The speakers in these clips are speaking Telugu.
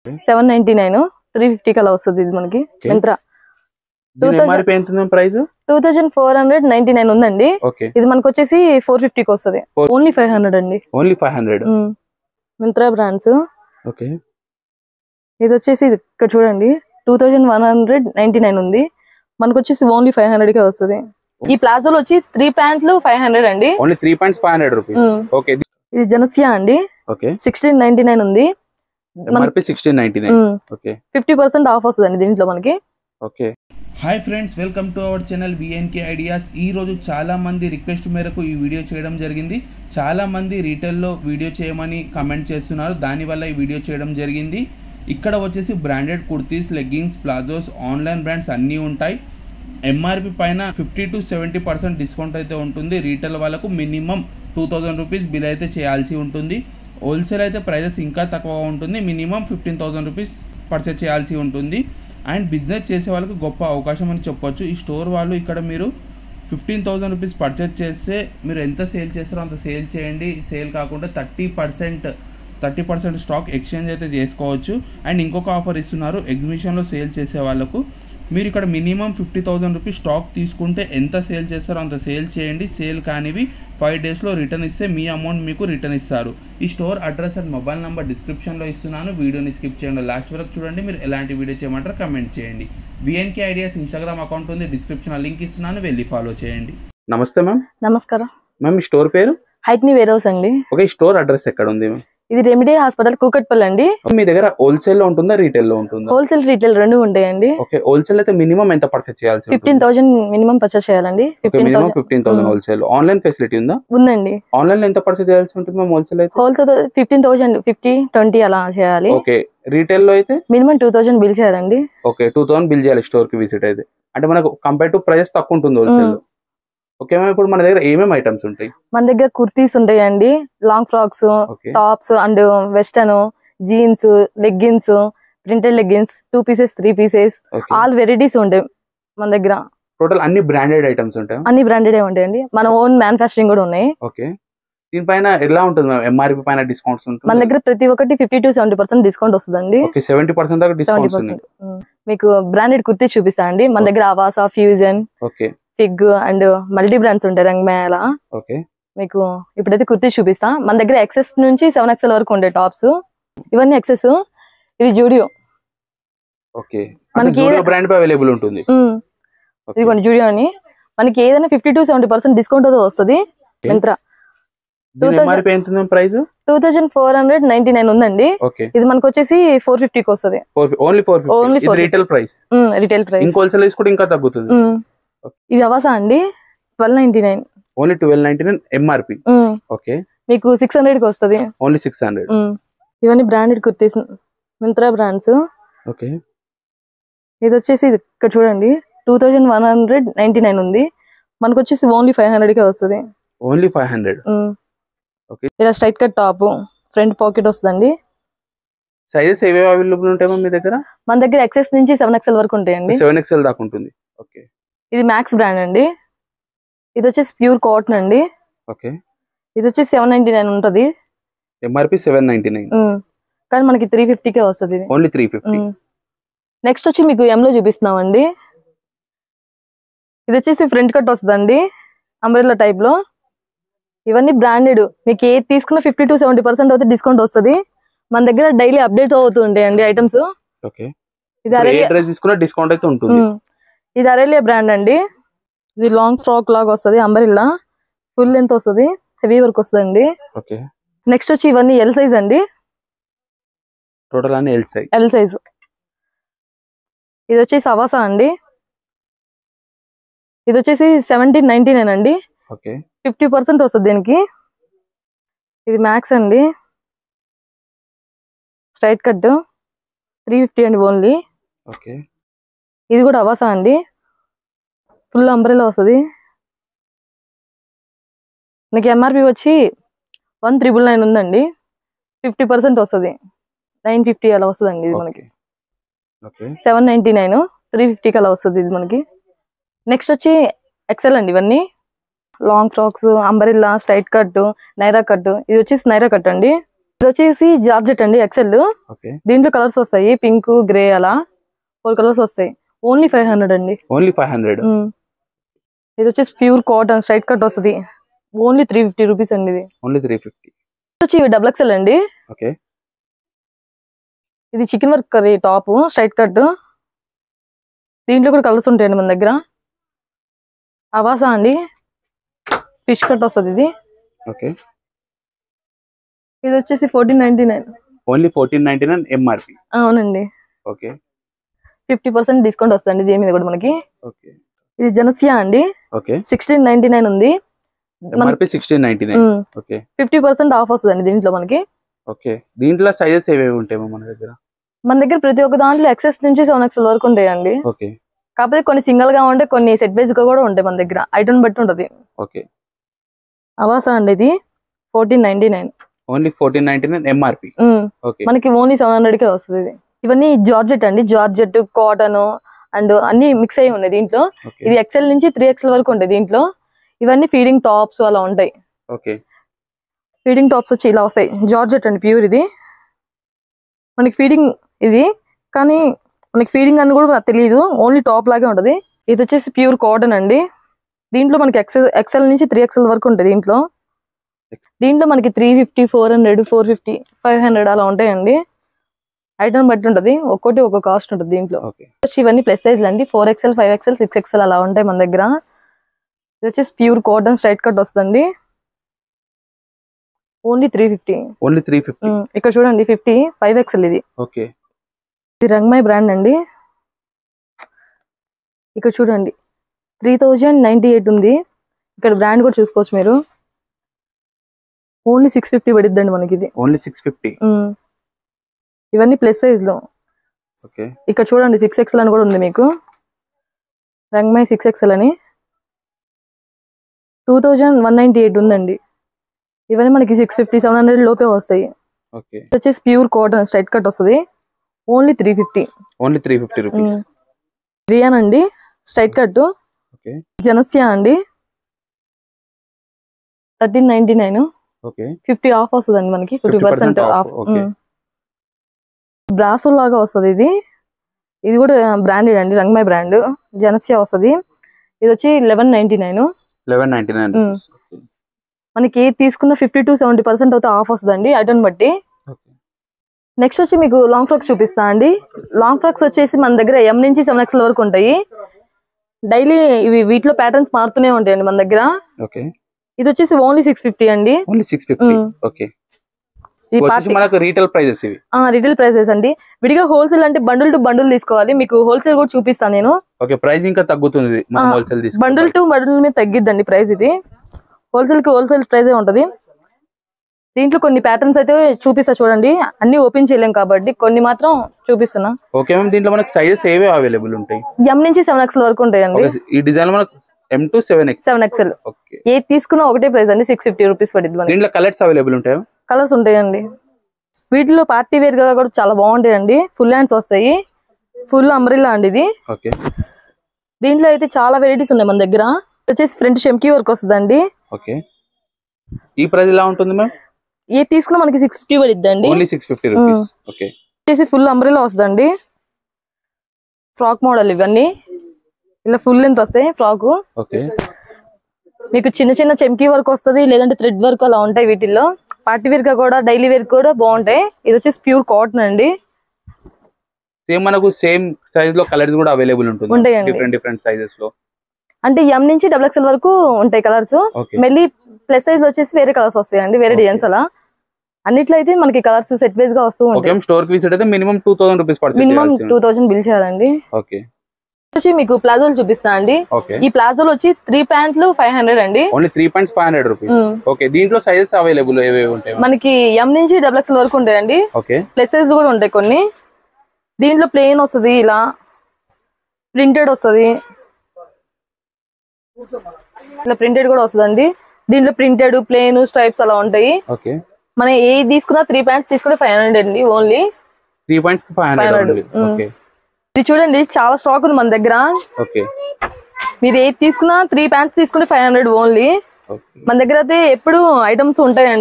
799 350 కలా వస్తుంది ఇది మనకి యంత్ర 2499 ఉందండి. ఇది మనకు వచ్చేసి 450 కి వస్తుంది. ఓన్లీ 500 అండి. Only 500 Myntra brands. ఓకే, ఇది వచ్చేసి ఇక్కడ చూడండి 2199 ఉంది. మనకు వచ్చేసి ఓన్లీ 500 కే వస్తుంది. ఈ ప్లాజోలో వచ్చి 3 ప్యాంట్లు 500 అండి. Only 3 pants 500 rupees. ఓకే, ఇది జనసియా అండి. ఓకే, 1699 ఉంది. ఎంఆర్పి 1699. ఓకే, 50% ఆఫ్ వస్తుందండి దీంట్లో మనకి. Okay, hi friends, welcome to our channel VNK ideas. ఈ రోజు చాలా మంది రిక్వెస్ట్ మేరకు ఈ వీడియో చేయడం జరిగింది. చాలా మంది రీటైల్లో వీడియో చేయమని కమెంట్ చేస్తున్నారు, దానివల్ల ఈ వీడియో చేయడం జరిగింది. ఇక్కడ వచ్చేసి branded kurtis, leggings, palazzos, online brands అన్నీ ఉంటాయి. ఎంఆర్పి పైన 50 to 70% డిస్కౌంట్ అయితే ఉంటుంది. రీటైల్ వాళ్ళకు మినిమం 2000 రూపీస్ బిల్ అయితే చేయాల్సి ఉంటుంది. హోల్సేల్ అయితే ప్రైజెస్ ఇంకా తక్కువగా ఉంటుంది. మినిమం 15,000 రూపీస్ పర్చేస్ చేయాల్సి ఉంటుంది. అండ్ బిజినెస్ చేసే వాళ్ళకి గొప్ప అవకాశం అని చెప్పొచ్చు. ఈ స్టోర్ వాళ్ళు ఇక్కడ మీరు 15,000 రూపీస్ పర్చేస్ చేస్తే మీరు ఎంత సేల్ చేస్తారో అంత సేల్ చేయండి. సేల్ కాకుండా 30% స్టాక్ ఎక్స్చేంజ్ అయితే చేసుకోవచ్చు. అండ్ ఇంకొక ఆఫర్ ఇస్తున్నారు, ఎగ్జిబిషన్లో సేల్ చేసే వాళ్ళకు. మీరు ఇక్కడ మినిమం 50,000 రూపీస్ స్టాక్ తీసుకుంటే ఎంత సేల్ చేస్తారో అంత సేల్ చేయండి. సేల్ కానివి 5 డేస్లో రిటర్న్ ఇస్తే మీ అమౌంట్ మీకు రిటర్న్ ఇస్తారు. ఈ store address and mobile number డిస్క్రిప్షన్లో ఇస్తున్నాను. వీడియోని స్కిప్ చేయండి, లాస్ట్ వరకు చూడండి. మీరు ఎలాంటి వీడియో చేయమంటారో కమెంట్ చేయండి. VNK ఐడియాస్ ఇన్స్టాగ్రామ్ అకౌంట్ ఉంది, డిస్క్రిప్షన్లో లింక్ ఇస్తున్నాను, వెళ్ళి ఫాలో చేయండి. నమస్తే మ్యామ్. నమస్కారం మ్యామ్. ఈ స్టోర్ పేరు? హైట్నీ వేర్ హౌస్ అండి. ఓకే, స్టోర్ అడ్రస్ ఎక్కడ ఉంది? ఇది రెమెడీ హాస్పిటల్, కూకట్పల్లి అండి. మీ దగ్గర హోల్సేల్ లో ఉంటుందా, రీటైల్ లో ఉంటుందా? హోల్సేల్, రీటైల్ రెండు ఉంటాయండి. ఓకే, హోల్సేల్ అయితే మినిమం ఎంత పర్చేస్ చేయాల్సి? 15,000 మినిమం పర్చేస్ చేయాలండి. Minimum 15,000 wholesale. ఆన్లైన్ ఫెసిలిటీ ఉందా? ఉందండి. ఆన్లైన్ లో ఎంత పర్చేస్ చేయాల్సి ఉంటుంది మ్యామ్ హోల్సేల్ అయితే? హోల్సేల్ 15,000 50 20 అలా చేయాలి. ఓకే, రీటైల్ లో అయితే మినిమం 2,000 బిల్ చేయాలండి. ఓకే, 2,000 బిల్ చేయాలి స్టోర్ కి విజిట్ అయితే. అంటే మనకు కంపేర్ టు ప్రైస్ తక్కువ ఉంటుంది హోల్సేల్ లో. ఓకే మ్యామ్, ఇప్పుడు మన దగ్గర ఏమేమి ఐటమ్స్ ఉంటాయి? మన దగ్గర కుర్తీస్ ఉంటాయండి, long frocks, tops and western, jeans, leggings, printed leggings, 2 pieces 3 pieces, all varieties ఉంటాయి మన దగ్గర. టోటల్ అన్ని బ్రాండెడ్ ఐటమ్స్ ఉంటాయి? అన్ని బ్రాండెడ్ ఉంటాయండి, మన ఓన్ మ్యానుఫ్యాక్చరింగ్ కూడా ఉన్నాయి. ఓకే, దీనిపైన ఎలా ఉంటుంది మ్యామ్? ఎంఆర్పి పైన డిస్కౌంట్స్ ఉంటుంది? మన దగ్గర ప్రతి ఒక్కటి 50 to 70% డిస్కౌంట్ వస్తుందండి. ఓకే, 70% దాకా డిస్కౌంట్స్ ఉన్నాయి. మీకు బ్రాండెడ్ కుర్తీస్ చూపిస్తా అండి. మన దగ్గర Avaasa, Fusion, okay, Fig and multi brands ఉంటాయి, రంగమేళ. ఓకే, మీకు ఇప్పుడైతే కుర్తీస్ చూపిస్తా. మన దగ్గర XS నుంచి 7XL వరకు ఉండే టాప్స్, ఇవన్నీ XS. ఇది జూడియో. ఓకే, మనకి జూడియో బ్రాండ్ పై అవైలబుల్ ఉంటుంది. ఇదిగోండి జూడియో అని. మనకి ఏదైనా 50 to 70% డిస్కౌంట్ తో వస్తుంది. యంత్ర 2499 ఉందండి. ఇది మనకు వచ్చేసి 450 కి వస్తుంది. Only 450 retail price. Retail price. ఇంకో హోల్సేల్ కూడా ఇంకా తగ్గుతుంది. ఇది అవాసా అండి, 1299. Only 1299 MRP. ఓకే, మీకు 600 కి వస్తుంది. ఓన్లీ 600. ఇవన్నీ branded kurtis, Myntra brands. Okay, ఇది వచ్చేసి ఇక్కడ చూడండి 2199 ఉంది. మనకు వచ్చేసి ఓన్లీ 500 కే వస్తుంది. ఓన్లీ 500. ఓకే, ఇలా straight cut top, front pocket వస్తుందండి. సైజెస్ ఏవేవి అవైలబుల్ ఉంటాయి మీ దగ్గర? మన దగ్గర XS నుంచి 7XL వరకు ఉంటాయండి. 7XL దాకా ఉంటుంది. ఓకే, ఇది మ్యాక్స్ బ్రాండ్ అండి. ఇది వచ్చేసి ప్యూర్ కాటన్ అండి. ఓకే, ఇది వచ్చేసి 799 ఉంటది. ఎంఆర్పి 799. కానీ మనకి 350 కే వస్తుంది. ఓన్లీ 350. నెక్స్ట్ వచ్చి మీకు M లో చూపిస్తున్నామండి. ఇది వచ్చేసి ఫ్రంట్ కట్ వస్తుందండి, అంబ్రెల్లా టైప్ లో. ఇవన్నీ బ్రాండెడ్. మీకు ఏది తీసుకున్న 50 to 70% అయితే డిస్కౌంట్ వస్తుంది. మన దగ్గర డైలీ అప్డేట్ అవుతూ ఉంటాయండి ఐటమ్స్. ఓకే, ఇది అరేలియా తీసుకున్న డిస్కౌంట్ అయితే ఉంటుంది. ఇది అరేలియా బ్రాండ్ అండి. ఇది లాంగ్ ఫ్రాక్ లాగా వస్తుంది, అంబ్రెల్లా, ఫుల్ లెంత్ వస్తుంది, హెవీ వర్క్ వస్తుందండి. ఓకే, నెక్స్ట్ వచ్చి ఇవన్నీ L సైజ్ అండి. టోటల్ అన్ని L సైజ్. ఇది వచ్చేసి అవాసా అండి. ఇది వచ్చేసి 1799 అండి. ఓకే, 50% వస్తుంది దీనికి. ఇది మ్యాక్స్ అండి, స్ట్రైట్ కట్, 350 అండి ఓన్లీ. ఓకే, ఇది కూడా అవాసా అండి, ఫుల్ అంబ్రెల్లా వస్తుంది. నాకు ఎంఆర్పి వచ్చి 1999 ఉందండి. 50% వస్తుంది, 950 అలా వస్తుందండి ఇది మనకి. 799 350 అలా వస్తుంది ఇది మనకి. నెక్స్ట్ వచ్చి XL అండి. ఇవన్నీ long frocks, umbrella, straight cut, Naira cut. ఇది వచ్చేసి నైరా కట్ అండి. ఇది వచ్చేసి జార్జెట్ అండి ఎక్సెల్. దీంట్లో కలర్స్ వస్తాయి, పింక్, గ్రే, అలా 4 కలర్స్ వస్తాయి. ఓన్లీ 500 అండి. ఓన్లీ 500. ఇది వచ్చేసి ప్యూర్ కాటన్ స్ట్రైట్ కట్ వస్తుంది. ఓన్లీ 350 రూపీస్ అండి. ఇది ఓన్లీ 350. వచ్చి డబుల్ ఎక్సెల్ అండి. ఇది చికెన్ వర్క్ కర్రీ టాప్ స్ట్రైట్ కట్. దీంట్లో కూడా కలర్స్ ఉంటాయండి మన దగ్గర. అవాసా అండి, ఫిష్ కట్ వస్తుంది ఇది. ఇది వచ్చేసి 1499. Only 1499 MRP. అవునండి. 50% డిస్కౌంట్ వస్తుంది దీని మీద కూడా మనకి. ఇది జనసియా అండి. 1699 ఉంది. ఎంఆర్పి 1699. 50% ఆఫ్ వస్తుందండి దీంట్లో మనకి. దీంట్లో సైజెస్ ఏవేవి ఉంటాయి మన దగ్గర? మన దగ్గర ప్రతి ఒక్క దాంట్లో XS నుంచి 7XL వరకు ఉంటాయండి. కాకపోతే కొన్ని సింగిల్ గా ఉంటాయి, కొన్ని సెట్ వైజ్ గా కూడా ఉంటాయి మన దగ్గర. ఐటమ్ బట్టి ఉంటది. అవాసా అండి, ఇది 1499. Only 1499 MRP. మనకి ఓన్లీ 700 కే వస్తుంది ఇది. ఇవన్నీ జార్జెట్ అండి. జార్జెట్, కాటన్ అండ్ అన్ని మిక్స్ అయ్యి ఉన్నాయి దీంట్లో. ఇది XL నుంచి 3XL వరకు ఉంటాయి దీంట్లో. ఇవన్నీ ఫీడింగ్ టాప్స్ అలా ఉంటాయి. ఫీడింగ్ టాప్స్ వచ్చి ఇలా వస్తాయి. జార్జెట్ అండి ప్యూర్. ఇది మనకి ఫీడింగ్ ఇది, కానీ మనకి ఫీడింగ్ అని కూడా తెలియదు, ఓన్లీ టాప్ లాగే ఉంటది. ఇది వచ్చేసి ప్యూర్ కాటన్ అండి. దీంట్లో మనకి XL నుంచి 3XL వరకు ఉంటాయి దీంట్లో. దీంట్లో మనకి 350, 400, 450, 500 అలా ఉంటాయండి. ఐటమ్ బట్టి ఉంటది, ఒక్కోటి ఒక్కో కాస్ట్ ఉంటుంది దీంట్లో. ఇవన్నీ ప్లస్ సైజ్ అండి. 4XL, 5XL, 6XL అలా ఉంటాయి మన దగ్గర. ఇది వచ్చేసి ప్యూర్ కాటన్ స్ట్రైట్ కట్ వస్తుందండి. ఓన్లీ 350. ఓన్లీ 350. ఇక్కడ చూడండి 50, 5XL ఇది. ఇది రంగ్మై బ్రాండ్ అండి. ఇక్కడ చూడండి 3098 ఉంది. ఇక్కడ బ్రాండ్ కూడా చూసుకోవచ్చు మీరు. ఓన్లీ 650 పడిద్దండి మనకి ఇది. ఓన్లీ 650. ఇవన్నీ ప్లస్ సైజ్ లో. ఇక్కడ చూడండి 6XL అని కూడా ఉంది మీకు. రంగ్మై 6XL అని 2198 ఉందండి. ఇవన్నీ మనకి 650, 700 లోపే వస్తాయి. వచ్చేసి ప్యూర్ కాటన్ స్ట్రైట్ కట్ వస్తుంది. ఓన్లీ 350. Only 350 rupees. రియాన్ అండి స్ట్రైట్ కట్. జనసియా అండి 1399. 50 ఆఫ్ వస్తుందండి మనకి. 50% ఆఫ్. బ్రాసో లాగా వస్తుంది ఇది. ఇది కూడా బ్రాండెడ్ అండి, రంగ్మై బ్రాండ్. జనసియా వస్తుంది. ఇది వచ్చి 1199. 1199. మనకి ఏది తీసుకున్న 50 to 70% అయితే ఆఫ్ వస్తుందండి ఐటమ్ బట్టి. నెక్స్ట్ వచ్చి మీకు లాంగ్ ఫ్రాక్స్ చూపిస్తా అండి. లాంగ్ ఫ్రాక్స్ వచ్చేసి మన దగ్గర M నుంచి 7XL వరకు ఉంటాయి. డైలీ ఇవి వీటిలో ప్యాటర్న్స్ మారుతూనే ఉంటాయండి మన దగ్గర. ఇది వచ్చేసి ఓన్లీ 650 అండి. ఓన్లీ 650. రీటైల్ ప్రైజెస్ ఇవి. రీటైల్ ప్రైజెస్ అండి. విడిగా హోల్సేల్ అంటే బండిల్ టు బండిల్ తీసుకోవాలి. మీకు హోల్సేల్ కూడా చూపిస్తాను నేను. ప్రైస్ ఇంకా తగ్గుతుంది. బండిల్ టు బండిల్ మీద తగ్గిద్దండి ప్రైస్. ఇది హోల్సేల్ కి హోల్సేల్ ప్రైజే ఉంటది. దీంట్లో కొన్ని ప్యాటర్న్స్ అయితే చూపిస్తా చూడండి. అన్ని ఓపెన్ చేయలేం కాబట్టి కొన్ని మాత్రం చూపిస్తున్నా. దీంట్లో మనకి సైజెస్ ఏవే అవైలబుల్ ఉంటాయి? M నుంచి 7XL వరకు ఉంటాయండి. ఈ డిజైన్ మనకు M to 7XL. ఏది తీసుకున్నా ఒకటే ప్రైస్ అండి. 650 రూపీస్ పడుతుంది. దీంట్లో కలర్స్ అవైలబుల్ ఉంటాయా? కలర్స్ ఉంటాయండి. వీటిలో పార్టీ వేర్ గా కూడా చాలా బాగుంటాయండి. ఫుల్ హ్యాండ్స్ వస్తాయి. ఫుల్ అంబ్రెల్లా అండి ఇది. దీంట్లో అయితే చాలా వెరైటీస్ ఉన్నాయి మన దగ్గర. వచ్చేసి ఫ్రంట్ షెమ్కీ వర్క్ వస్తుందండి. ఈ ప్రైస్ ఎలా ఉంటుంది మ్యామ్? ఏ తీసుకున్నా మనకి 650 పడిద్దండి. Only 650 rupees. వచ్చేసి ఫుల్ అంబ్రెల్లా వస్తుందండి. ఫ్రాక్ మోడల్ ఇవన్నీ ఇలా ఫుల్ లెంత్ వస్తాయి ఫ్రాక్. మీకు చిన్న చిన్న చెమ్కీ వర్క్ వస్తుంది, లేదంటే థ్రెడ్ వర్క్ అలా ఉంటాయి వీటిల్లో. పార్టీ వేర్ గా కూడా డైలీ వేర్ కూడా బాగుంటాయి. ఇది వచ్చేసి ప్యూర్ కాటన్ అండి. సేమ్ మనకు సేమ్ సైజ్ లో కలర్స్ కూడా అవైలబుల్ ఉంటుంది. డిఫరెంట్ సైజెస్ లో అంటే M నుంచి XXL వరకు ఉంటాయి కలర్స్. మళ్ళీ ప్లస్ సైజ్ లో వచ్చేసి వేరే కలర్స్ వస్తాయండి, వేరే డిజైన్స్ అలా. అన్నిట్లో అయితే మనకి కలర్స్ సెట్ వైజ్ గా వస్తూ ఉంటాయి. స్టోర్ కి విజిట్ అయితే మినిమం 2000 రూపీస్ పడుతుంది. మినిమం 2000 బిల్ చేయాలండి. వచ్చి మీకు ప్లాజోలు చూపిస్తా అండి. ఈ ప్లాజోలు వచ్చి 3 ప్యాంట్లు 500 అండి. Only 3 pants 500 rupees. దీంట్లో సైజెస్ అవైలబుల్ ఏవేవి ఉంటాయి? మనకి M నుంచి XXL వరకు ఉంటాయండి. ప్లస్ సైజ్ కూడా ఉంటాయి కొన్ని. దీంట్లో ప్లెయిన్ వస్తుంది, ఇలా ప్రింటెడ్ వస్తుంది, ఇలా ప్రింటెడ్ కూడా వస్తుందండి. దీంట్లో ప్రింటెడ్, ప్లెయిన్, స్ట్రైప్స్ అలా ఉంటాయి. మనం ఏది తీసుకున్నా 3 ప్యాంట్స్ తీసుకుంటే 500 అండి. Only 3 pants 500. ఇది చూడండి చాలా స్టాక్ ఉంది మన దగ్గర. మీరు ఏది తీసుకున్నా 3 ప్యాంట్స్ తీసుకుంటే 500 ఓన్లీ. మన దగ్గర అయితే ఎప్పుడు ఐటమ్స్ ఉంటాయండి.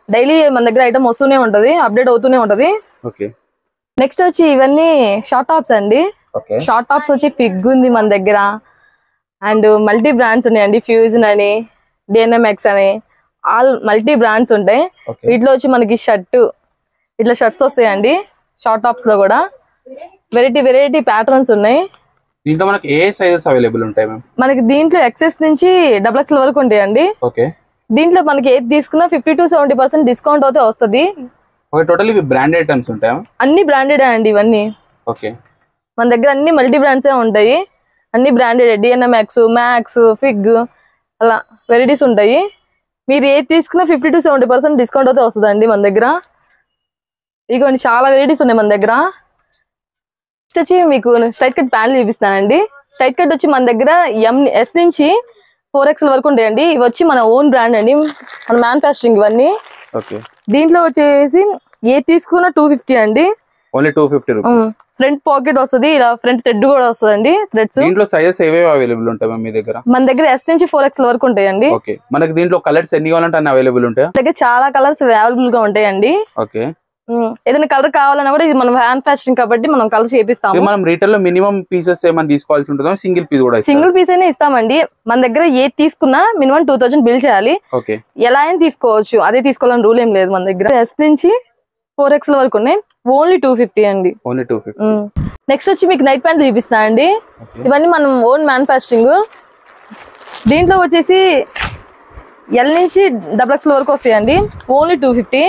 డైలీ మన దగ్గర ఐటమ్ వస్తూనే ఉంటది, అప్డేట్ అవుతూనే ఉంటది. నెక్స్ట్ వచ్చి ఇవన్నీ షార్ట్ టాప్స్ అండి. షార్ట్ టాప్స్ వచ్చి ఫిగ్ ఉంది మన దగ్గర, అండ్ మల్టీ బ్రాండ్స్ ఉన్నాయండి. ఫ్యూజన్ అని, డిఎన్ఎంఎక్స్ అని, ఆల్ మల్టీ బ్రాండ్స్ ఉంటాయి. వీటిలో వచ్చి మనకి ఇట్లా షర్ట్స్ వస్తాయండి. షార్ట్ టాప్స్ లో కూడా వెరైటీ ప్యాటర్న్స్ ఉన్నాయి. దీంట్లో మనకి ఏ సైజెస్ అవైలబుల్ ఉంటాయి మ్యామ్? మనకి దీంట్లో ఎక్సెస్ నుంచి XXL వరకు ఉంటాయండి. దీంట్లో మనకి ఏది తీసుకున్నా 50 to 70% డిస్కౌంట్ అయితే వస్తుంది. టోటల్ ఇవి బ్రాండెడ్ ఐటమ్స్ ఉంటాయా? అన్ని బ్రాండెడ్ అండి ఇవన్నీ. మన దగ్గర అన్ని మల్టీ బ్రాండ్స్ ఉంటాయి, అన్ని బ్రాండెడ్. డిఎన్ఎంఎక్స్, మ్యాక్స్, ఫిగ్ అలా వెరైటీస్ ఉంటాయి. మీరు ఏది తీసుకున్నా 50 to 70% డిస్కౌంట్ అయితే వస్తుందండి మన దగ్గర. ఇదిగోండి చాలా వెరైటీస్ ఉన్నాయి మన దగ్గర. నెక్స్ట్ వచ్చి మీకు స్ట్రైట్ కట్ ప్యాంట్లు చూపిస్తానండి. స్ట్రైట్ కట్ వచ్చి మన దగ్గర S నుంచి 4XL వరకు ఉంటాయండి. ఇవి వచ్చి మన ఓన్ బ్రాండ్ అండి, మన మ్యానుఫ్యాక్చరింగ్ ఇవన్నీ. దీంట్లో వచ్చేసి ఏ తీసుకున్నా 250 అండి. Only 250 rupees. ఫ్రంట్ పాకెట్ వస్తుంది, ఇలా ఫ్రంట్ థ్రెడ్ కూడా వస్తుందండి. థ్రెడ్స్ దీంట్లో సైజెస్ ఏవేవి అవైలబుల్ ఉంటాయి మీ దగ్గర? మన దగ్గర S నుంచి 4XL వరకు ఉంటాయండి. మనకి దీంట్లో కలర్స్ ఎన్ని కావాలంటే అన్ని అవైలబుల్ ఉంటాయి. దగ్గర చాలా కలర్స్ అవైలబుల్ గా ఉంటాయండి. ఏదైనా కలర్ కావాలన్నా కూడా ఇది మనం మ్యానుఫ్యాక్చరింగ్ కాబట్టి మనం కలర్ చేపిస్తాము. మనం రీటైల్ లో మినిమం పీసెస్ ఏమైనా తీసుకోవాల్సి ఉంటుందో సింగిల్ పీస్ కూడా? సింగిల్ పీస్ అయినా ఇస్తామండి. మన దగ్గర ఏది తీసుకున్నా మినిమం 2000 బిల్ చేయాలి. ఎలా అయినా తీసుకోవచ్చు, అదే తీసుకోవాలని రూల్ ఏం లేదు. మన దగ్గర S నుంచి 4XL వరకు ఉన్నాయి, ఓన్లీ 250 అండి. నెక్స్ట్ వచ్చి మీకు నైట్ ప్యాంట్లు చూపిస్తా అండి. ఇవన్నీ మనం ఓన్ మ్యానుఫ్యాక్చరింగ్. దీంట్లో వచ్చేసి L నుంచి XXL వరకు వస్తాయండి, ఓన్లీ 250.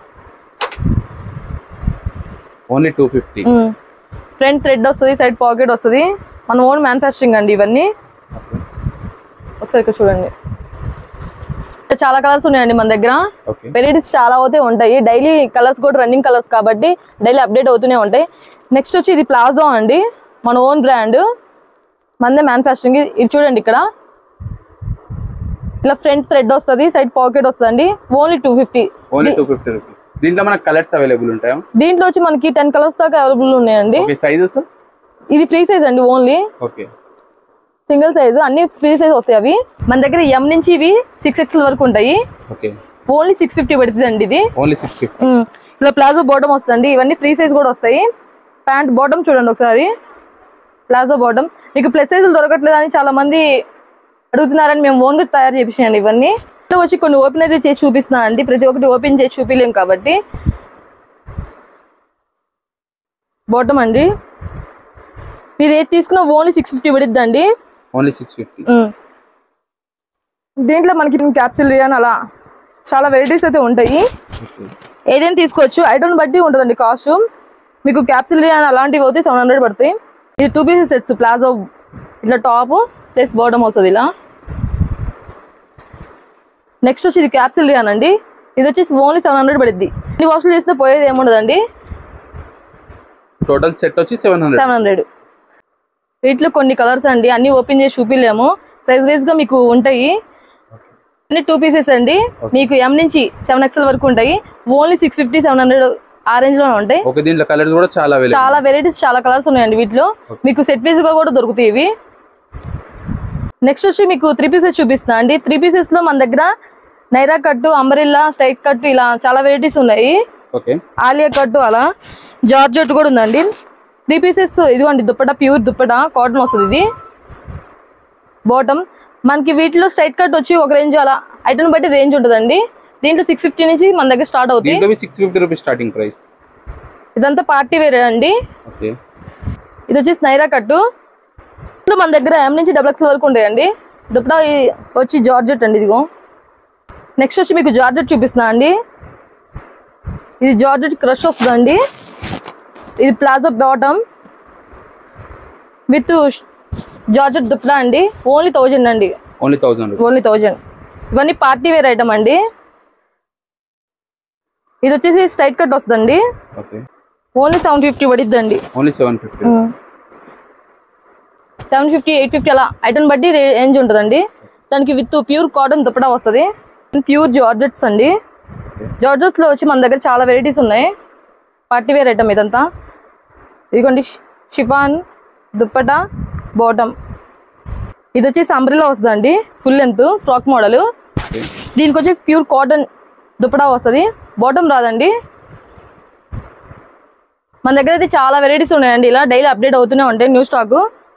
ఓన్లీ 250. ఫ్రంట్ థ్రెడ్ వస్తుంది, సైడ్ పాకెట్ వస్తుంది, మన ఓన్ మ్యానుఫ్యాక్చరింగ్ అండి ఇవన్నీ. ఒకసారి ఇక్కడ చూడండి, చాలా కలర్స్ ఉన్నాయండి మన దగ్గర. వెరైటీస్ చాలా అయితే ఉంటాయి. డైలీ కలర్స్ కూడా రన్నింగ్ కలర్స్ కాబట్టి డైలీ అప్డేట్ అవుతూనే ఉంటాయి. నెక్స్ట్ వచ్చి ఇది ప్లాజో అండి, మన ఓన్ బ్రాండ్, మనదే మ్యానుఫ్యాక్చరింగ్. ఇది చూడండి, ఇక్కడ ఇలా ఫ్రంట్ థ్రెడ్ వస్తుంది, సైడ్ పాకెట్ వస్తుంది, ఓన్లీ 250. రూపీస్. దీంట్లో మనకి కలర్స్ అవైలబుల్ ఉంటాయా? దీంట్లో వచ్చి మనకి 10 కలర్స్ దాకా అవైలబుల్ ఉన్నాయండి. సైజెస్ ఇది ఫ్రీ సైజ్ అండి, ఓన్లీ సింగిల్ సైజ్, అన్ని ఫ్రీ సైజ్ వస్తాయి అవి. మన దగ్గర M నుంచి ఇవి 6XL వరకు ఉంటాయి, ఓన్లీ 650 పడుతుంది అండి. ఇది ఇలా ప్లాజో బాటమ్ వస్తుంది, ఇవన్నీ ఫ్రీ సైజ్ కూడా వస్తాయి. ప్యాంట్ బాటమ్ చూడండి ఒకసారి, ప్లాజో బాటమ్. మీకు ప్లస్ సైజులు దొరకట్లేదు అని చాలా మంది అడుగుతున్నారని మేము ఓన్ గా తయారు చేపించాండి ఇవన్నీ. వచ్చి కొన్ని ఓపెన్ అయితే చేసి చూపిస్తున్నా అండి, ప్రతి ఒక్కటి ఓపెన్ చేసి చూపించలేం కాబట్టి. బాటమ్ అండి, మీరు ఏది తీసుకున్నా ఓన్లీ 650 పడుద్ది అండి. దీంట్లో మనకి క్యాప్సిల్ రియాన్ అలా చాలా వెరైటీస్ అయితే ఉంటాయి. ఏదైనా తీసుకోవచ్చు, ఐటమ్ బట్టి ఉంటుందండి కాస్ట్. మీకు క్యాప్సిల్ రియాన్ అలాంటివి అయితే 700 పడతాయి. ఇది 2 పీసెస్ సెట్స్, ప్లాజో ఇట్లా టాప్ ప్లస్ బాటమ్ వస్తుంది ఇలా. నెక్స్ట్ వచ్చి ఇది క్యాప్సిల్ రియాన్ అండి, ఇది వచ్చేసి ఓన్లీ 700 పడుద్ది. ఈ వాష్లు చేస్తే పోయేది ఏముండదండి. టోటల్ సెట్ వచ్చి 700. వీటిలో కొన్ని కలర్స్ అండి, అన్ని ఓపెన్ చేసి చూపిలేము, సైజ్ వైజ్ గా మీకు ఉంటాయి. అన్ని 2 పీసెస్ అండి, మీకు M నుంచి 7XL వరకు ఉంటాయి, ఓన్లీ 650, 700 ఆ రేంజ్ లో ఉంటాయి. చాలా వెరైటీస్, చాలా కలర్స్ ఉన్నాయండి వీటిలో. మీకు సెట్ పీస్ గా కూడా దొరుకుతాయి ఇవి. నెక్స్ట్ వచ్చి మీకు 3 పీసెస్ చూపిస్తున్నా అండి. 3 పీసెస్ లో మన దగ్గర నైరా కట్టు, అంబ్రెల్లా, స్ట్రైట్ కట్టు ఇలా చాలా వెరైటీస్ ఉన్నాయి. ఆలియా కట్టు అలా జార్జెట్ కూడా ఉందండి. 3 పీసెస్ ఇదిగోండి, దుప్పట ప్యూర్ దుప్పట కాటన్ వస్తుంది. ఇది బాటమ్. మనకి వీటిలో స్ట్రైట్ కట్ వచ్చి ఒక రేంజ్, అలా ఐటమ్ బట్టి రేంజ్ ఉంటుందండి. దీంట్లో 650 నుంచి మన దగ్గర స్టార్ట్ అవుతుంది. 650 రూపీస్ స్టార్టింగ్ ప్రైస్. ఇదంతా పార్టీ వేర్ అండి. ఇది వచ్చేసి నైరా కట్టు. మన దగ్గర M నుంచి XXL వరకు ఉంటాయండి. దుప్పటా వచ్చి జార్జెట్ అండి, ఇదిగో. నెక్స్ట్ వచ్చి మీకు జార్జెట్ చూపిస్తున్నా అండి. ఇది జార్జెట్ క్రష్ వస్తుందండి. ఇది palazzo bottom with georgette dupatta అండి, ఓన్లీ 1000 అండి. ఓన్లీ 1000. ఇవన్నీ పార్టీ వేర్ ఐటమ్ అండి. ఇది వచ్చేసి స్ట్రైట్ కట్ వస్తుందండి, ఓన్లీ 750 పడిద్దండి. 750, 850 అలా ఐటమ్ బట్టి రేంజ్ ఉంటుందండి. దానికి విత్ ప్యూర్ కాటన్ దుప్పటా వస్తుంది. ప్యూర్ జార్జెట్స్ అండి. జార్జెట్స్ లో వచ్చి మన దగ్గర చాలా వెరైటీస్ ఉన్నాయి. పార్టీ వేర్ ఐటమ్ ఇదంతా. ఇదిగోండి, షిఫాన్ దుప్పటా బాటమ్. ఇది వచ్చేసి అంబ్రెల్లా వస్తుందండి, ఫుల్ లెంత్ ఫ్రాక్ మోడల్. దీనికి వచ్చేసి ప్యూర్ కాటన్ దుపటా వస్తుంది, బాటమ్ రాదండి. మన దగ్గర అయితే చాలా వెరైటీస్ ఉన్నాయండి, ఇలా డైలీ అప్డేట్ అవుతూనే ఉంటాయి న్యూ స్టాక్.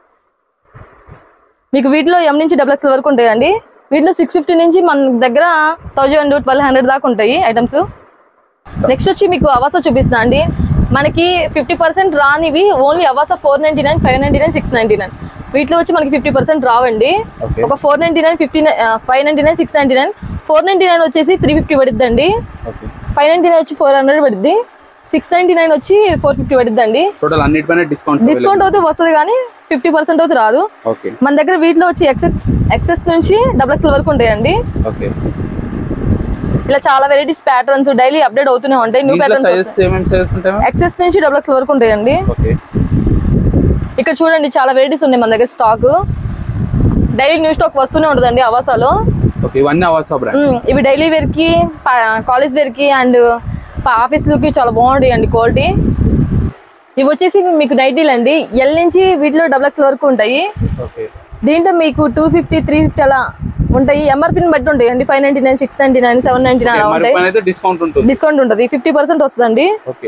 మీకు వీటిలో M నుంచి XXL వరకు ఉంటాయండి. వీటిలో 650 నుంచి మన దగ్గర 1000, 1200 దాకా ఉంటాయి ఐటమ్స్. నెక్స్ట్ వచ్చి మీకు అవాసా చూపిస్తున్నా అండి. మనకి 50% రానివి ఓన్లీ అవాసా 499, 599, 699. వీటిలో వచ్చి మనకి 50% రావండి. ఒక 499, 599, 699. 499 వచ్చేసి 350 పడుద్దండి. 599 వచ్చి 400 పడుద్ది. 699 వచ్చి 450 పడుద్దండి. టోటల్ అన్నిటిపైన డిస్కౌంట్ అయితే వస్తుంది కానీ 50% అయితే రాదు. మన దగ్గర వీటిలో వచ్చి XS నుంచి XXL వరకు ఉంటాయండి. ఇలా చాలా వెరైటీస్ ప్యాటర్న్స్ డైలీ అప్డేట్ అవుతూనే ఉంటాయి. న్యూ ప్యాటర్న్స్ XS నుంచి XXL వరకు ఉంటాయండి. ఇక్కడ చూడండి చాలా వెరైటీస్ ఉన్నాయి మన దగ్గర. స్టాక్ డైలీ న్యూ స్టాక్ వస్తూనే ఉంటుందండి అవాసాలో. ఇవి డైలీ వేర్ కి, కాలేజ్ వేర్ కి అండ్ ఆఫీస్ కి చాలా బాగుంటాయి అండి క్వాలిటీ. ఇవి వచ్చేసి మీకు నైటీలు అండి. L నుంచి వీటిలో XXL వరకు ఉంటాయి. దీంట్లో మీకు 250, 350 అలా ఉంటాయి. MRP బట్టి ఉంటాయి అండి. 599, 699, 799 అలా ఉంటాయి. డిస్కౌంట్ ఉంటుంది, 50% వస్తుందండి.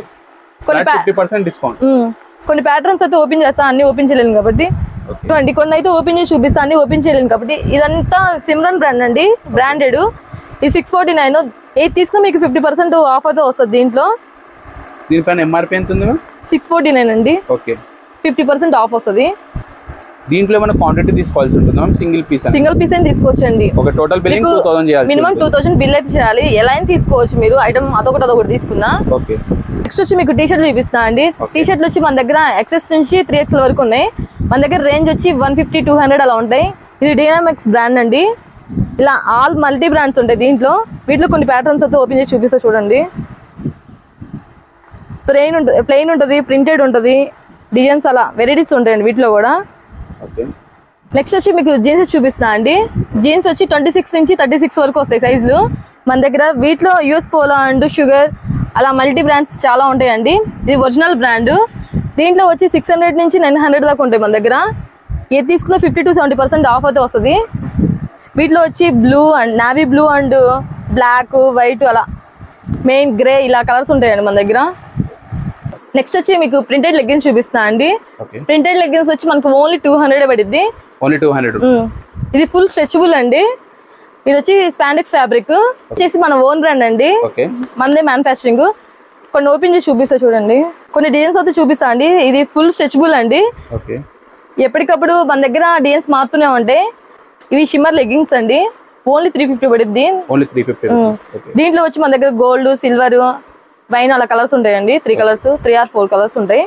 కొన్ని ప్యాటర్న్స్ అయితే ఓపెన్ చేస్తా, అన్ని ఓపెన్ చేయలేను కాబట్టి. కొన్ని అయితే ఓపెన్ చేసి చూపిస్తా, అన్ని ఓపెన్ చేయలేను కాబట్టి. ఇదంతా సిమ్రన్ బ్రాండ్ అండి, బ్రాండెడ్. ఇది 649. ఏది తీసుకున్నా మీకు 50% ఆఫ్ అయితే వస్తుంది. దీనిపైన MRP ఎంత ఉంది? 649 అండి. 50% ఆఫ్ వస్తుంది. దీంట్లో ఏమైనా క్వాంటిటీ తీసుకోవాల్సి ఉంటుందా? సింగిల్ పీస్ అయినా తీసుకోవచ్చు అండి. టోటల్ బిల్లింగ్ 2000 చేయాలి. మినిమం 2000 బిల్ అయితే చేయాలి. ఎలా అయినా తీసుకోవచ్చు మీరు. ఐటమ్ అదొకటి తీసుకున్నా. నెక్స్ట్ వచ్చి మీకు టీ షర్ట్లు చూపిస్తా అండి. టీ షర్ట్లు వచ్చి మన దగ్గర XS నుంచి 3XL వరకు ఉన్నాయి. మన దగ్గర రేంజ్ వచ్చి 150, 200 అలా ఉంటాయి. ఇది డైనామిక్స్ బ్రాండ్ అండి. ఇలా ఆల్ మల్టీ బ్రాండ్స్ ఉంటాయి దీంట్లో. వీటిలో కొన్ని ప్యాటర్న్స్ అయితే ఓపెన్ చేసి చూపిస్తా చూడండి. ప్లెయిన్ ఉంటుంది, ప్రింటెడ్ ఉంటుంది, డిజైన్స్ అలా వెరైటీస్ ఉంటాయండి వీటిలో కూడా. నెక్స్ట్ వచ్చి మీకు జీన్స్ చూపిస్తా అండి. జీన్స్ వచ్చి 26 నుంచి 36 వరకు వస్తాయి సైజులు మన దగ్గర. వీటిలో యూఎస్ పోలో అండ్ షుగర్ అలా మల్టీ బ్రాండ్స్ చాలా ఉంటాయండి. ఇది ఒరిజినల్ బ్రాండ్. దీంట్లో వచ్చి 600 నుంచి 900 దాకా ఉంటాయి మన దగ్గర. ఏది తీసుకున్నా 50 to 70% ఆఫ్ అయితే వస్తుంది. వీటిలో వచ్చి blue and navy blue and black, white అలా మెయిన్ గ్రే ఇలా కలర్స్ ఉంటాయండి మన దగ్గర. నెక్స్ట్ వచ్చి మీకు ప్రింటెడ్ లెగ్గిన్స్ చూపిస్తా అండి. ప్రింటెడ్ లెగ్గిన్స్ వచ్చి మనకు ఓన్లీ 200 పడుద్ది. ఇది ఫుల్ స్ట్రెచబుల్ అండి. ఇది వచ్చి స్పాండెక్స్ ఫ్యాబ్రిక్ వచ్చేసి మన ఓన్ బ్రాండ్ అండి, మనదే మ్యానుఫ్యాక్చరింగ్. కొన్ని ఓపెన్ చేసి చూపిస్తా చూడండి. కొన్ని డిజైన్స్ అయితే చూపిస్తా అండి. ఇది ఫుల్ స్ట్రెచబుల్ అండి. ఎప్పటికప్పుడు మన దగ్గర డిజైన్స్ మారుతూనే ఉంటాయి. ఇవి షిమ్మర్ లెగ్గింగ్స్ అండి. ఓన్లీ 350 పడుద్ది. దీంట్లో వచ్చి మన దగ్గర గోల్డ్, సిల్వర్, వైన్ అలా కలర్స్ ఉంటాయండి. 3 కలర్స్, 3 or 4 కలర్స్ ఉంటాయి.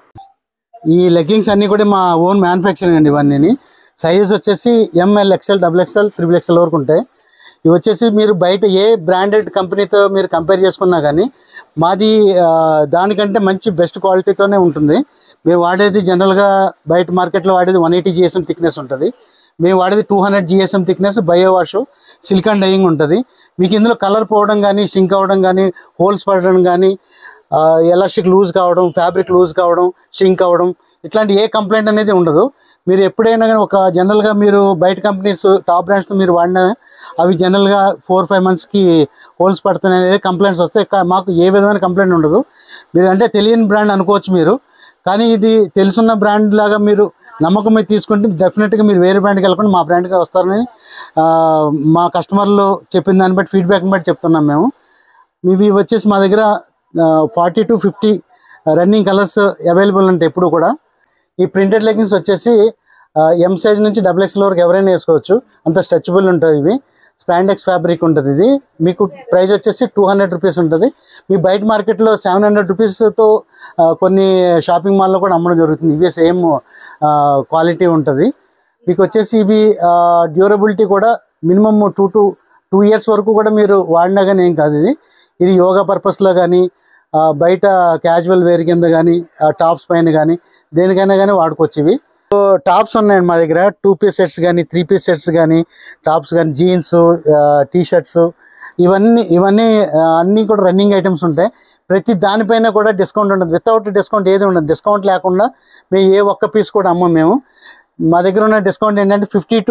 ఈ లెగ్గింగ్స్ అన్ని కూడా మా ఓన్ మ్యానుఫ్యాక్చరింగ్ అండి. ఇవన్నీ సైజెస్ వచ్చేసి ML, XL, XXL, XXL వరకు ఉంటాయి. ఇవి వచ్చేసి మీరు బయట ఏ బ్రాండెడ్ కంపెనీతో మీరు కంపేర్ చేసుకున్నా కానీ మాది దానికంటే మంచి బెస్ట్ క్వాలిటీతోనే ఉంటుంది. మేము వాడేది జనరల్గా బయట మార్కెట్లో వాడేది 180 GSM థిక్నెస్ ఉంటుంది. మేము వాడేది 200 GSM thickness, bio wash, silicone dyeing ఉంటుంది. మీకు ఇందులో కలర్ పోవడం కానీ, సింక్ అవ్వడం కానీ, హోల్స్ పడడం కానీ, ఎలాస్టిక్ లూజ్ కావడం, ఫ్యాబ్రిక్ లూజ్ కావడం, షింక్ అవ్వడం, ఇట్లాంటి ఏ కంప్లైంట్ అనేది ఉండదు. మీరు ఎప్పుడైనా కానీ ఒక జనరల్గా మీరు బయట కంపెనీస్ టాప్ బ్రాండ్స్తో మీరు వాడినా అవి జనరల్గా 4-5 monthsకి హోల్స్ పడుతున్నాయి కంప్లైంట్స్ వస్తాయి. మాకు ఏ విధమైన కంప్లైంట్ ఉండదు. మీరు అంటే తెలియని బ్రాండ్ అనుకోవచ్చు మీరు, కానీ ఇది తెలుసున్న బ్రాండ్ లాగా మీరు నమ్మకం మీద తీసుకుంటే డెఫినెట్గా మీరు వేరే బ్రాండ్కి వెళ్ళకుండా మా బ్రాండ్కి వస్తారని మా కస్టమర్లు చెప్పిన దాన్ని బట్టి ఫీడ్బ్యాక్ని బట్టి చెప్తున్నాం మేము. ఇవి వచ్చేసి మా దగ్గర 40 to 50 రన్నింగ్ కలర్స్ అవైలబుల్ ఉంటాయి ఎప్పుడు కూడా. ఈ ప్రింటెడ్ లెగ్గింగ్స్ వచ్చేసి M సైజ్ నుంచి XXL వరకు ఎవరైనా వేసుకోవచ్చు, అంత స్ట్రెచబుల్ ఉంటుంది. ఇవి స్పాండెక్స్ ఫ్యాబ్రిక్ ఉంటుంది. ఇది మీకు ప్రైస్ వచ్చేసి 200 రూపీస్ ఉంటుంది. మీ బయట మార్కెట్లో 700 రూపీస్తో కొన్ని షాపింగ్ మాల్లో కూడా అమ్మడం జరుగుతుంది. ఇవే సేమ్ క్వాలిటీ ఉంటుంది. మీకు వచ్చేసి ఇవి డ్యూరబిలిటీ కూడా మినిమమ్ 2 years వరకు కూడా మీరు వాడినా కానీ ఏం కాదు. ఇది యోగా పర్పస్లో కానీ, బయట క్యాజువల్ వేర్ కింద కానీ, టాప్స్ పైన కానీ దేనికైనా కానీ వాడుకోవచ్చు. ఇవి టాప్స్ ఉన్నాయండి మా దగ్గర. 2 piece సెట్స్ కానీ, 3 piece సెట్స్ కానీ, టాప్స్ కానీ, జీన్స్, టీ షర్ట్స్, ఇవన్నీ అన్నీ కూడా రన్నింగ్ ఐటమ్స్ ఉంటాయి. ప్రతి దానిపైన కూడా డిస్కౌంట్ ఉంటుంది. వితౌట్ డిస్కౌంట్ ఏది ఉండదు. డిస్కౌంట్ లేకుండా మేము ఏ ఒక్క పీస్ కూడా అమ్మం. మేము మా దగ్గర ఉన్న డిస్కౌంట్ ఏంటంటే 50 to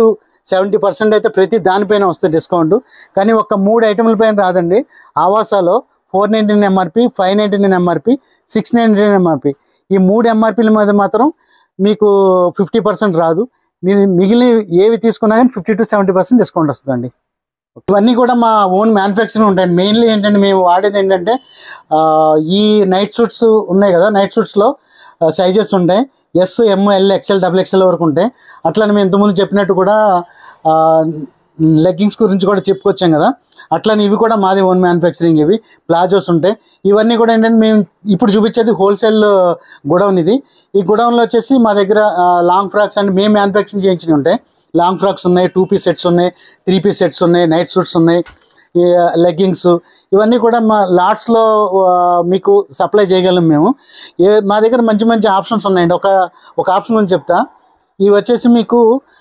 70% అయితే ప్రతి దానిపైన వస్తుంది డిస్కౌంట్. కానీ ఒక 3 ఐటమ్ల పైన రాదండి. ఆవాసాలో 499 ఎంఆర్పి, 599 ఎంఆర్పి, 699 ఎంఆర్పి, ఈ 3 ఎంఆర్పీల మీద మాత్రం మీకు 50% రాదు. మీరు మిగిలిన ఏవి తీసుకున్నా కానీ 50 to 70% డిస్కౌంట్ వస్తుందండి. ఇవన్నీ కూడా మా ఓన్ మ్యానుఫ్యాక్చరింగ్ ఉంటాయి. మెయిన్లీ ఏంటంటే మేము వాడేది ఏంటంటే ఈ నైట్ సూట్స్ ఉన్నాయి కదా, నైట్ సూట్స్లో సైజెస్ ఉంటాయి. S, M, L, XL, XXL వరకు ఉంటాయి. అట్లని మేము ఇంతకుముందు చెప్పినట్టు కూడా లెగ్గింగ్స్ గురించి కూడా చెప్పుకొచ్చాం కదా, అట్లని ఇవి కూడా మాది ఓన్ మ్యానుఫ్యాక్చరింగ్. ఇవి ప్లాజోస్ ఉంటాయి. ఇవన్నీ కూడా ఏంటంటే మేము ఇప్పుడు చూపించేది హోల్సేల్ గొడౌన్. ఇది ఈ గొడౌన్లో వచ్చేసి మా దగ్గర లాంగ్ ఫ్రాక్స్ అంటే మేము మ్యానుఫ్యాక్చరింగ్ చేయించినవి ఉంటాయి. లాంగ్ ఫ్రాక్స్ ఉన్నాయి, 2 పీస్ సెట్స్ ఉన్నాయి, 3 పీస్ సెట్స్ ఉన్నాయి, నైట్ సూట్స్ ఉన్నాయి, లెగ్గింగ్స్, ఇవన్నీ కూడా మా లాట్స్లో మీకు సప్లై చేయగలం మేము. మా దగ్గర మంచి మంచి ఆప్షన్స్ ఉన్నాయండి. ఒక ఆప్షన్ గురించి చెప్తా. ఇవి వచ్చేసి మీకు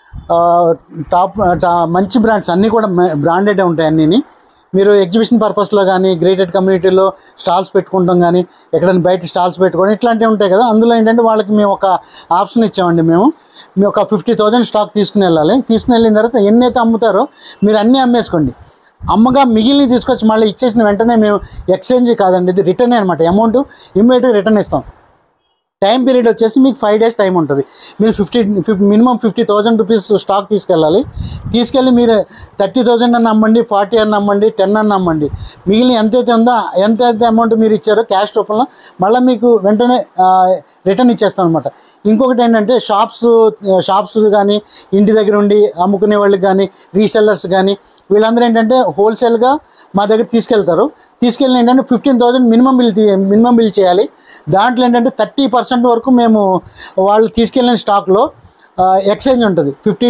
మంచి బ్రాండ్స్ అన్నీ కూడా బ్రాండెడ్ ఉంటాయి. అన్నీ మీరు ఎగ్జిబిషన్ పర్పస్లో కానీ, గ్రేటెడ్ కమ్యూనిటీలో స్టాల్స్ పెట్టుకుంటాం కానీ, ఎక్కడైనా బయట స్టాల్స్ పెట్టుకోవడం ఇట్లాంటివి ఉంటాయి కదా, అందులో ఏంటంటే వాళ్ళకి మేము ఒక ఆప్షన్ ఇచ్చామండి. మేము ఒక 50,000 స్టాక్ తీసుకుని వెళ్ళాలి. తీసుకుని వెళ్ళిన తర్వాత ఎన్నైతే అమ్ముతారో మీరు అన్నీ అమ్మేసుకోండి. అమ్మగా మిగిలిన తీసుకొచ్చి మళ్ళీ ఇచ్చేసిన వెంటనే మేము ఎక్స్చేంజ్ కాదండి, ఇది రిటర్న్ అనమాట. అమౌంట్ ఇమ్మీడియట్గా రిటర్న్ ఇస్తాం. టైం పీరియడ్ వచ్చేసి మీకు 5 days టైం ఉంటుంది. మీరు మినిమం 50,000 రూపీస్ స్టాక్ తీసుకెళ్ళాలి. తీసుకెళ్ళి మీరు 30,000 అని అమ్మండి, 40 అని అమ్మండి, 10 అని అమ్మండి. మిగిలిన ఎంతైతే ఉందో ఎంతైతే అమౌంట్ మీరు ఇచ్చారో క్యాష్ రూపంలో మళ్ళీ మీకు వెంటనే రిటర్న్ ఇచ్చేస్తాం అనమాట. ఇంకొకటి ఏంటంటే షాప్స్ కానీ, ఇంటి దగ్గర ఉండి అమ్ముకునే వాళ్ళకి కానీ, రీసెల్లర్స్ కానీ, వీళ్ళందరూ ఏంటంటే హోల్సేల్గా మా దగ్గర తీసుకెళ్తారు. తీసుకెళ్ళి ఏంటంటే 15,000 మినిమం బిల్ చేయాలి. దాంట్లో ఏంటంటే 30% వరకు మేము వాళ్ళు తీసుకెళ్ళిన స్టాక్లో ఎక్స్చేంజ్ ఉంటుంది.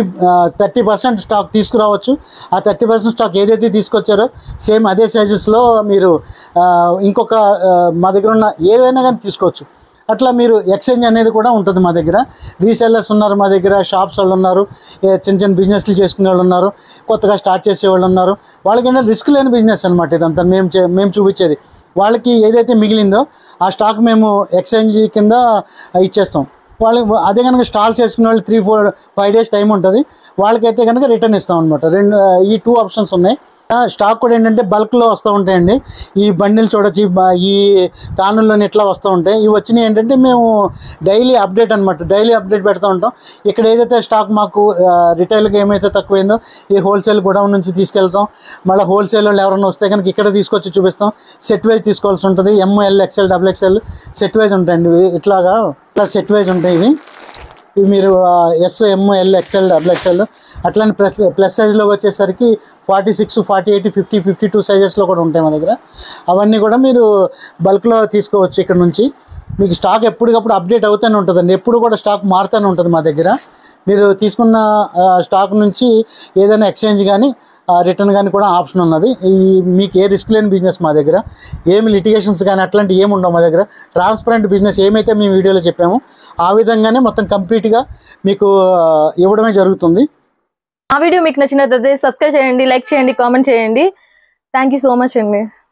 30% స్టాక్ తీసుకురావచ్చు. ఆ 30% స్టాక్ ఏదైతే తీసుకొచ్చారో సేమ్ అదే సైజెస్లో మీరు ఇంకొక మా దగ్గర ఉన్న ఏదైనా కానీ తీసుకోవచ్చు. అట్లా మీరు ఎక్స్చేంజ్ అనేది కూడా ఉంటుంది మా దగ్గర. రీసెల్లర్స్ ఉన్నారు మా దగ్గర, షాప్స్ వాళ్ళు ఉన్నారు, చిన్న చిన్న బిజినెస్లు చేసుకునే వాళ్ళు ఉన్నారు, కొత్తగా స్టార్ట్ చేసే వాళ్ళు ఉన్నారు. వాళ్ళకి ఏంటంటే రిస్క్ లేని బిజినెస్ అనమాట ఇదంతా మేము చూపించేది. వాళ్ళకి ఏదైతే మిగిలిందో ఆ స్టాక్ మేము ఎక్స్చేంజ్ కింద ఇచ్చేస్తాం. వాళ్ళకి అదే కనుక స్టాల్స్ వేసుకునే వాళ్ళు 3-4-5 days టైం ఉంటుంది. వాళ్ళకైతే కనుక రిటర్న్ ఇస్తాం అనమాట. ఈ 2 ఆప్షన్స్ ఉన్నాయి. స్టాక్ కూడా ఏంటంటే బల్క్లో వస్తూ ఉంటాయండి. ఈ బండిల్ చూడొచ్చు, ఈ తానుల్లోని ఇట్లా వస్తూ ఉంటాయి. ఇవి వచ్చినాయి ఏంటంటే మేము డైలీ అప్డేట్ అనమాట, డైలీ అప్డేట్ పెడతా ఉంటాం. ఇక్కడ ఏదైతే స్టాక్ మాకు రిటైల్గా ఏమైతే తక్కువైందో ఈ హోల్సేల్ గొడౌన్ నుంచి తీసుకెళ్తాం. మళ్ళీ హోల్సేల్ వాళ్ళు ఎవరైనా వస్తే కనుక ఇక్కడ తీసుకొచ్చి చూపిస్తాం. సెట్ వైజ్ తీసుకోవాల్సి ఉంటుంది. ML, XL, XXL set wise ఉంటాయండి. ఇట్లా సెట్ వైజ్ ఉంటాయి. ఇవి మీరు S, M, L, XL, XXL అట్లానే ప్లస్ సైజ్లోకి వచ్చేసరికి 46, 48, 50, 52 సైజెస్లో కూడా ఉంటాయి మా దగ్గర. అవన్నీ కూడా మీరు బల్క్లో తీసుకోవచ్చు. ఇక్కడ నుంచి మీకు స్టాక్ ఎప్పటికప్పుడు అప్డేట్ అవుతూనే ఉంటుందండి. ఎప్పుడు కూడా స్టాక్ మారుతూనే ఉంటుంది మా దగ్గర. మీరు తీసుకున్న స్టాక్ నుంచి ఏదైనా ఎక్స్చేంజ్ కానీ రిటర్న్ కానీ కూడా ఆప్షన్ ఉన్నది. మీకు ఏ రిస్క్ లేని బిజినెస్ మా దగ్గర. ఏమి లిటిగేషన్స్ కానీ అట్లాంటివి ఏమి ఉండవు మా దగ్గర. ట్రాన్స్పరెంట్ బిజినెస్ ఏమైతే మేము వీడియోలో చెప్పామో ఆ విధంగానే మొత్తం కంప్లీట్గా మీకు ఇవ్వడమే జరుగుతుంది. ఆ వీడియో మీకు నచ్చినట్లయితే సబ్స్క్రైబ్ చేయండి, లైక్ చేయండి, కామెంట్ చేయండి. థ్యాంక్ యూ సో మచ్ అండి.